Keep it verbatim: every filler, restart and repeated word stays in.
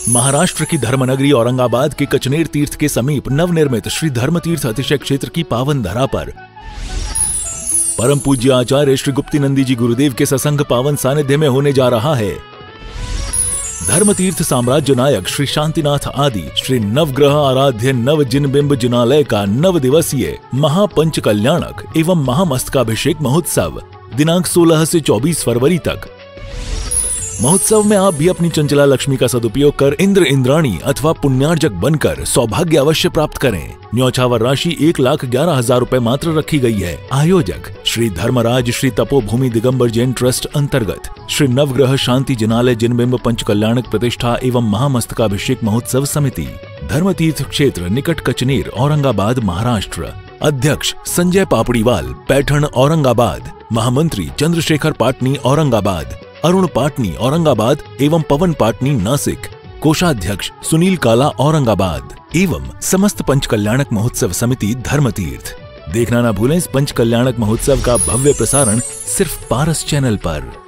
महाराष्ट्र की धर्मनगरी औरंगाबाद के कचनेर तीर्थ के समीप नवनिर्मित श्री धर्म तीर्थ अतिशय क्षेत्र की पावन धरा पर परम पूज्य आचार्य श्री गुप्तिनंदी जी गुरुदेव के ससंग पावन सानिध्य में होने जा रहा है धर्म तीर्थ साम्राज्य नायक श्री शांतिनाथ आदि श्री नवग्रह आराध्य नव जिनबिंब जिनालय का नव दिवसीय महापंच कल्याणक एवं महामस्तकाभिषेक महोत्सव दिनांक सोलह से चौबीस फरवरी तक। महोत्सव में आप भी अपनी चंचला लक्ष्मी का सदुपयोग कर इंद्र इंद्राणी अथवा पुण्यार्जक बनकर सौभाग्य अवश्य प्राप्त करें। न्यौछावर राशि एक लाख ग्यारह हजार रूपए मात्र रखी गई है। आयोजक श्री धर्मराज श्री तपोभूमि दिगंबर जैन ट्रस्ट अंतर्गत श्री नवग्रह शांति जिनालय जिनबिंब पंच कल्याणक प्रतिष्ठा एवं महामस्तकाभिषेक महोत्सव समिति, धर्म तीर्थ क्षेत्र निकट कचनेर औरंगाबाद महाराष्ट्र। अध्यक्ष संजय पापड़ीवाल पैठण औरंगाबाद, महामंत्री चंद्रशेखर पाटनी औरंगाबाद, अरुण पाटनी औरंगाबाद एवं पवन पाटनी नासिक, कोषाध्यक्ष सुनील काला औरंगाबाद एवं समस्त पंच कल्याणक महोत्सव समिति धर्म तीर्थ। देखना ना भूलें इस पंच कल्याणक महोत्सव का भव्य प्रसारण सिर्फ पारस चैनल पर।